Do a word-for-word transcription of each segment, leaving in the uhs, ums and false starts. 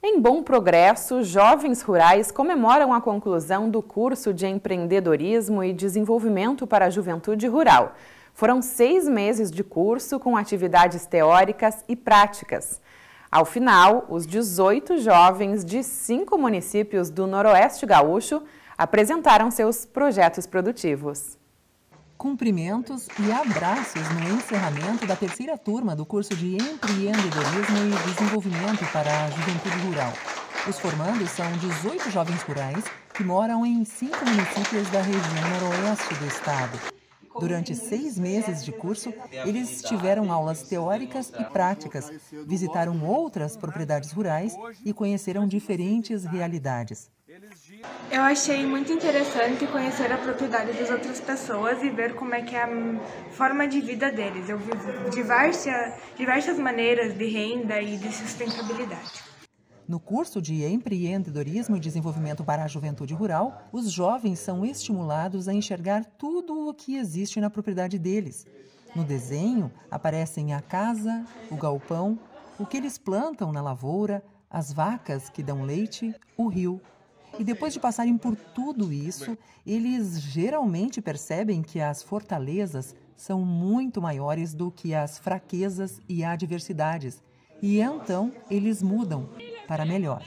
Em Bom Progresso, jovens rurais comemoram a conclusão do curso de Empreendedorismo e Desenvolvimento para a Juventude Rural. Foram seis meses de curso com atividades teóricas e práticas. Ao final, os dezoito jovens de cinco municípios do Noroeste Gaúcho apresentaram seus projetos produtivos. Cumprimentos e abraços no encerramento da terceira turma do curso de Empreendedorismo e Desenvolvimento para a Juventude Rural. Os formandos são dezoito jovens rurais que moram em cinco municípios da região noroeste do estado. Durante seis meses de curso, eles tiveram aulas teóricas e práticas, visitaram outras propriedades rurais e conheceram diferentes realidades. Eu achei muito interessante conhecer a propriedade das outras pessoas e ver como é que é a forma de vida deles. Eu vi diversas, diversas maneiras de renda e de sustentabilidade. No curso de Empreendedorismo e Desenvolvimento para a Juventude Rural, os jovens são estimulados a enxergar tudo o que existe na propriedade deles. No desenho aparecem a casa, o galpão, o que eles plantam na lavoura, as vacas que dão leite, o rio. E depois de passarem por tudo isso, eles geralmente percebem que as fortalezas são muito maiores do que as fraquezas e adversidades. E então eles mudam para melhor.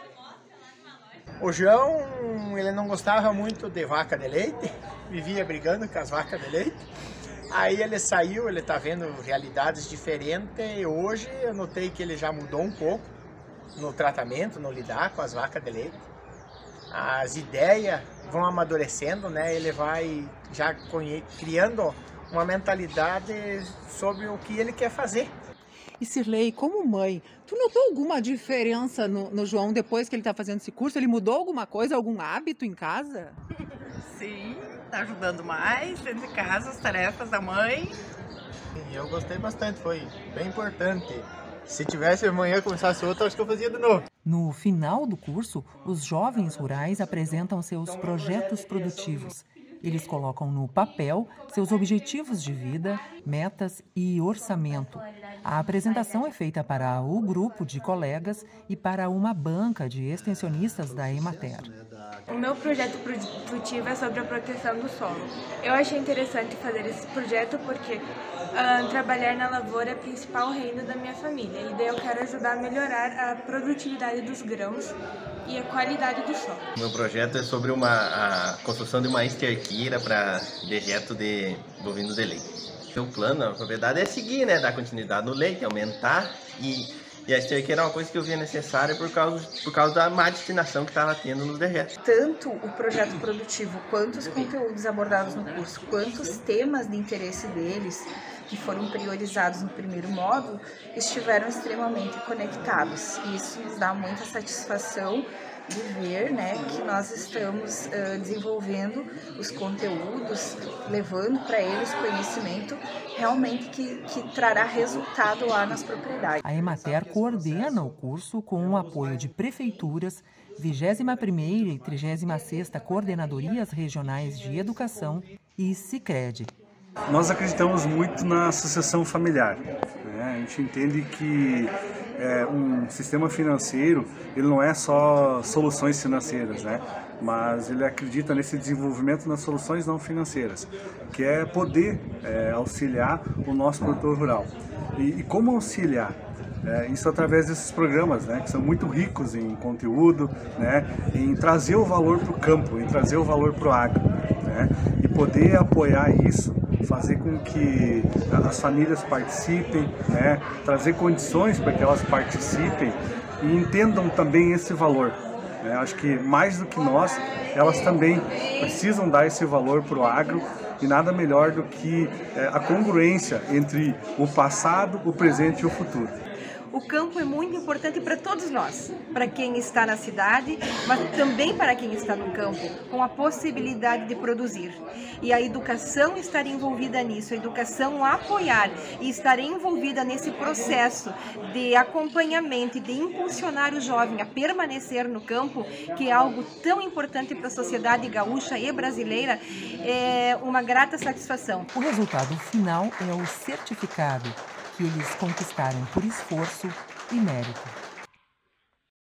O João, ele não gostava muito de vaca de leite, vivia brigando com as vacas de leite. Aí ele saiu, ele está vendo realidades diferentes e hoje eu notei que ele já mudou um pouco no tratamento, no lidar com as vacas de leite. As ideias vão amadurecendo, né? Ele vai já criando uma mentalidade sobre o que ele quer fazer. E Cirlei, como mãe, tu notou alguma diferença no, no João depois que ele está fazendo esse curso? Ele mudou alguma coisa, algum hábito em casa? Sim, está ajudando mais dentro de casa, as tarefas da mãe. Eu gostei bastante, foi bem importante. Se tivesse amanhã começasse outra, acho que eu fazia de novo. No final do curso, os jovens rurais apresentam seus projetos produtivos. Eles colocam no papel seus objetivos de vida, metas e orçamento. A apresentação é feita para o grupo de colegas e para uma banca de extensionistas da Emater. O meu projeto produtivo é sobre a proteção do solo. Eu achei interessante fazer esse projeto porque uh, trabalhar na lavoura é a principal renda da minha família. E daí eu quero ajudar a melhorar a produtividade dos grãos e a qualidade do solo. O meu projeto é sobre uma, a construção de uma esterqueira para dejeto de bovino de leite. O plano, a propriedade é seguir, né, dar continuidade no leite, aumentar e, e a esterqueira é uma coisa que eu via necessária por causa, por causa da má destinação que estava tendo nos dejetos. Tanto o projeto produtivo, quanto os conteúdos abordados no curso, quanto os temas de interesse deles, que foram priorizados no primeiro módulo, estiveram extremamente conectados. E isso nos dá muita satisfação de ver, né, que nós estamos uh, desenvolvendo os conteúdos, levando para eles conhecimento realmente que, que trará resultado lá nas propriedades. A Emater coordena o curso com o apoio de prefeituras, vigésima primeira e trigésima sexta Coordenadorias Regionais de Educação e Sicredi. Nós acreditamos muito na associação familiar, né? A gente entende que é, um sistema financeiro ele não é só soluções financeiras, né? Mas ele acredita nesse desenvolvimento nas soluções não financeiras, que é poder é, auxiliar o nosso produtor rural. E, e como auxiliar? É, isso através desses programas, né, que são muito ricos em conteúdo, né, em trazer o valor para o campo, em trazer o valor para o agro, né, e poder apoiar isso, fazer com que as famílias participem, né, trazer condições para que elas participem e entendam também esse valor. Né. Acho que mais do que nós, elas também precisam dar esse valor para o agro e nada melhor do que é, a congruência entre o passado, o presente e o futuro. O campo é muito importante para todos nós, para quem está na cidade, mas também para quem está no campo, com a possibilidade de produzir. E a educação estar envolvida nisso, a educação apoiar e estar envolvida nesse processo de acompanhamento e de impulsionar o jovem a permanecer no campo, que é algo tão importante para a sociedade gaúcha e brasileira, é uma grata satisfação. O resultado final é o certificado que eles conquistaram por esforço e mérito.